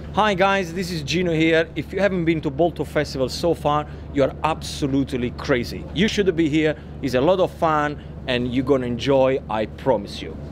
Hi guys, this is Gino here. If you haven't been to Bolton Festival so far, you're absolutely crazy. You should be here. It's a lot of fun and you're gonna enjoy, I promise you.